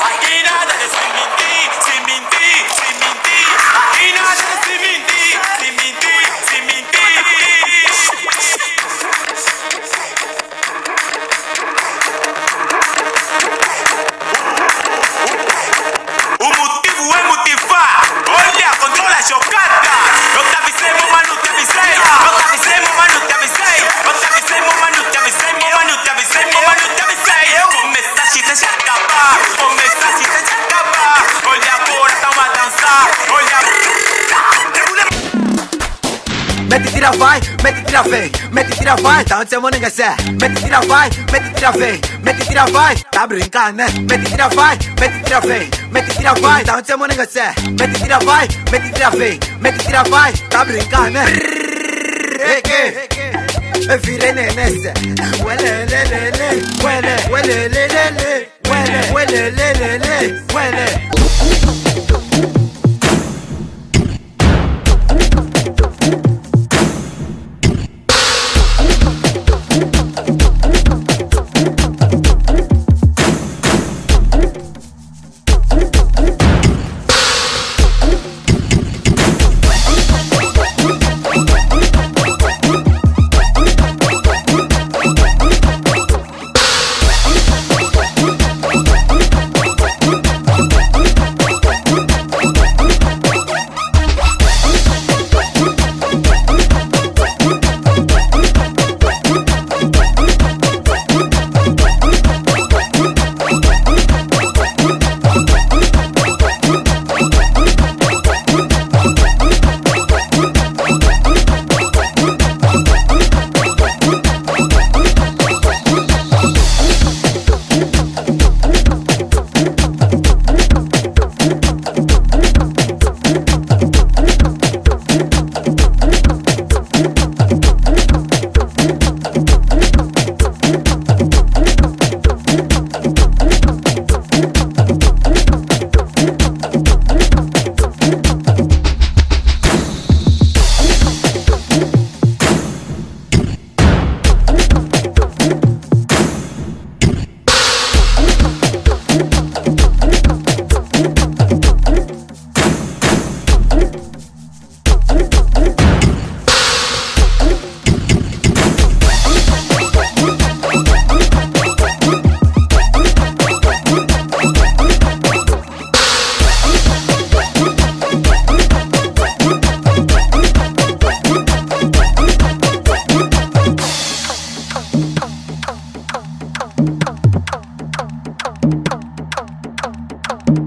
Aqui nada de sem mentir, sem mentir, sem mentir. Aqui nada de sem mentir, sem mentir, sem mentir. O motivo é motivar. Olha, controla a chocada. Eu te avisei, mano, te avisei. Eu te avisei, mano, te avisei. Eu te avisei, mano, te avisei. Mano, te avisei, mano, te avisei. Começaste, deixa acabar. Começaste, deixa acabar. Olha agora, tamo a dançar. Olha. Mete, tira, vai, mete, tira, vem. Mete, tira, vai, tá onde seu mano engacer. Mete, tira, vai, mete, tira, vem. Mete, tira, vai, tá brincando, né? Mete, tira, vai, mete, tira, vem. Mete, tira, vai, tá onde seu mano engacer. Mete, tira, vai, mete, tira, vem. Mete, tira, vai, tá brincando, né? Eu virei nenesse. Uele, le, le, le. Uele, uele, le, le, le. Uele, uele, le, le, le. Uele.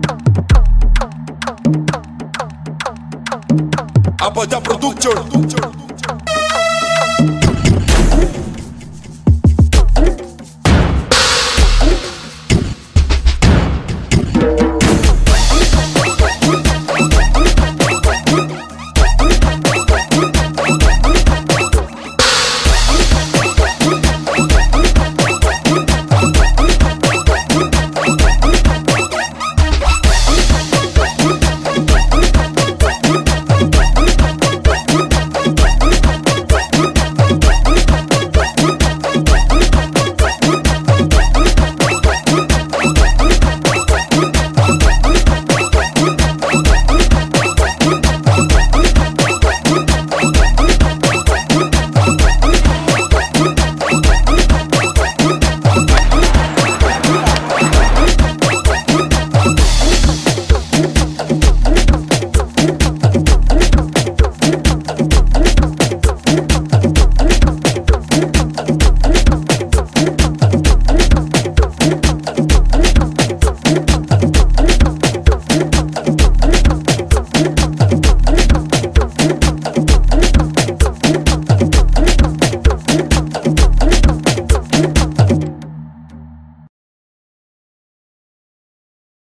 Apoya Production.